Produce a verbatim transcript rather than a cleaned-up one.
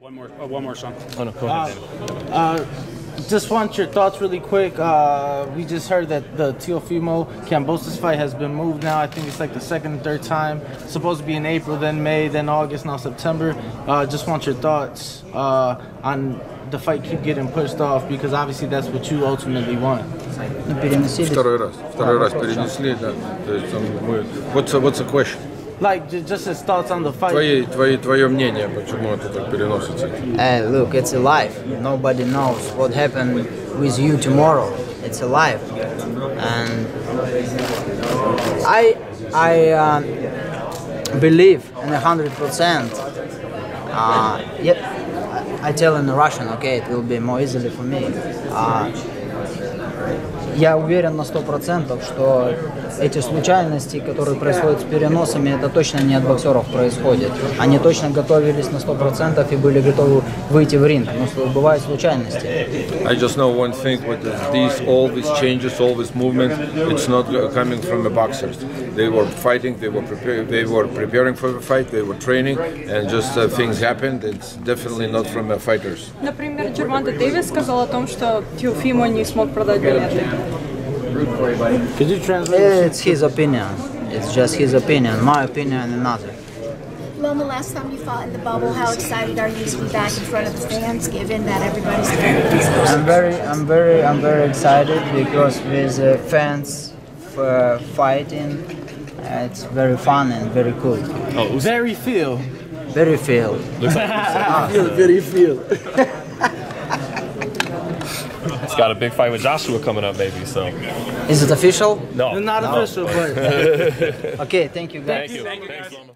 One more, oh, one more song. Oh no, go ahead. Uh, uh, just want your thoughts really quick. Uh, we just heard that the Teofimo Kambosos fight has been moved now. I think it's like the second and third time. It's supposed to be in April, then May, then August, now September. Uh, just want your thoughts uh, on the fight keep getting pushed off, because obviously that's what you ultimately want. Второй раз, второй раз перенесли, да. То есть мы. What's what's the question? Like just his thoughts on the fight. Твои, твои, твое мнение, почему это так переносится? Hey, look, it's alive. Nobody knows what happened with you tomorrow. It's alive, and I I uh, believe in a hundred percent. Yep, I tell in Russian. Okay, it will be more easily for me. Uh, Я уверен на сто процентов, что эти случайности, которые происходят с переносами, это точно не от боксеров происходит. Они точно готовились на сто процентов и были готовы выйти в ринг, но бывают случайности. I just know one thing: with these, all these changes, all this movement, it's not coming from the boxers. They were fighting, they were preparing, they were preparing for the fight, they were training, and just uh, things happened. It's definitely not from the fighters. Например, Джервонта Дэвис сказал о том, что Теофимо не смог продать билеты. Could you translate? It's his opinion. It's just his opinion. My opinion, another. Loma, last time you fought in the bubble, how excited are you to be back in front of the fans, given that everybody's there? I'm very, I'm very, I'm very excited because with uh, fans uh, fighting, uh, it's very fun and very cool. Oh, very feel. Very feel. Looks like ah. feel, very feel. He's got a big fight with Joshua coming up, maybe. So, is it official? No, not no. official, but okay. Thank you, guys. Thank you. Thank you. Thanks, Loma.